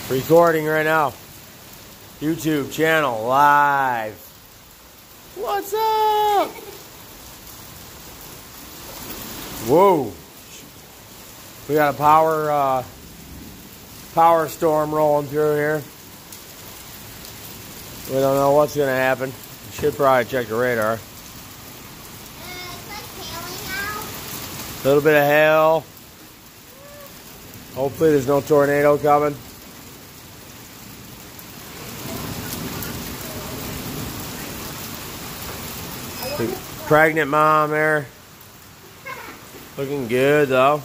Recording right now. YouTube channel live. What's up? Whoa. We got a power storm rolling through here. We don't know what's going to happen. We should probably check the radar. It's like hailing out. A little bit of hail. Hopefully there's no tornado coming. Pregnant mom there. Looking good though.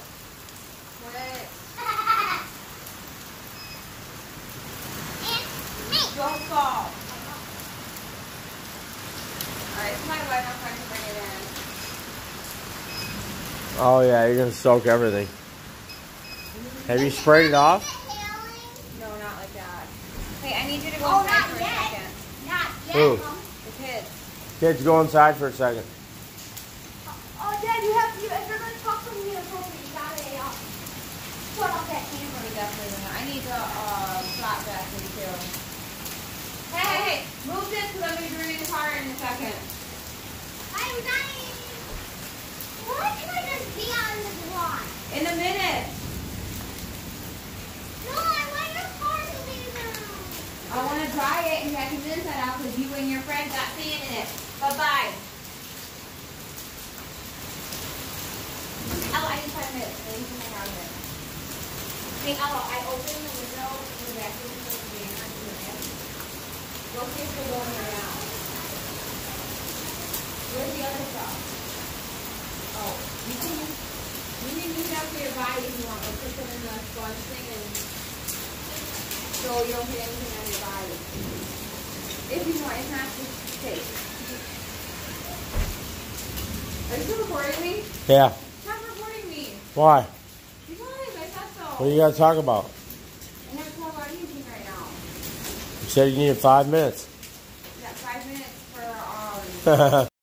Don't fall. Alright, it's my wife. I'm trying to bring it in. Oh yeah, you're gonna soak everything. Have you sprayed it off? No, not like that. Hey, I need you to go inside for a second. Not yet. Who? The kids. Kids, go inside for a second. Oh, Dad, if you're going to talk to me appropriately, you gotta put off that camera. Definitely not. I need to slap that thing too. Hey, move this because I'm going to be bringing the car in a second. I'm dying. Why can I just be on the lawn? In a minute. No, I want your car to be there. I want to dry it and vacuum the inside out because you and your friend got sand in it. Bye-bye. Oh, I need 5 minutes. I need to make out of it. Hey, I opened the window in the vacuum because the van on the end. Those things will go in there now. Where's the other stuff? Oh, you can use that for your body if you want. Like, put them in the sponge thing and so you don't get anything on your body. If you want, it's not just tape. Are you still recording me? Yeah. Stop recording me. Why? Because I thought so. What do you gotta talk about? I have to talk about anything right now. You said you needed 5 minutes. You got 5 minutes for